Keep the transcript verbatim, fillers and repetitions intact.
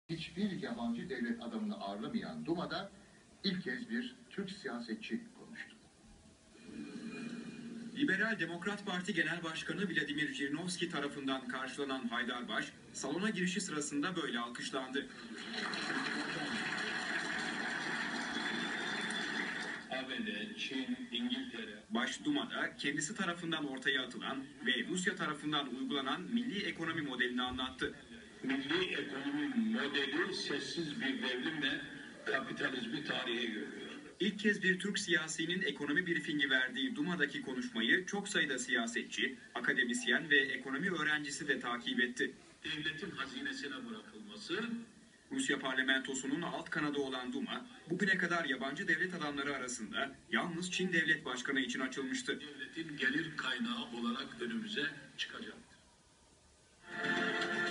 Hiçbir yabancı devlet adamını ağırlamayan Duma'da ilk kez bir Türk siyasetçi konuştu. Liberal Demokrat Parti Genel Başkanı Vladimir Jirinovski tarafından karşılanan Haydarbaş, salona girişi sırasında böyle alkışlandı. A B D, Çin, İngiltere. Baş Duma'da kendisi tarafından ortaya atılan ve Rusya tarafından uygulanan milli ekonomi modelini anlattı. Milli ekonomi modeli sessiz bir devrimle kapitalizmi tarihe görüyor. İlk kez bir Türk siyasinin ekonomi briefingi verdiği Duma'daki konuşmayı çok sayıda siyasetçi, akademisyen ve ekonomi öğrencisi de takip etti. Devletin hazinesine bırakılması, Rusya parlamentosunun alt kanadı olan Duma, bugüne kadar yabancı devlet adamları arasında yalnız Çin devlet başkanı için açılmıştı. devletin gelir kaynağı olarak önümüze çıkacaktır.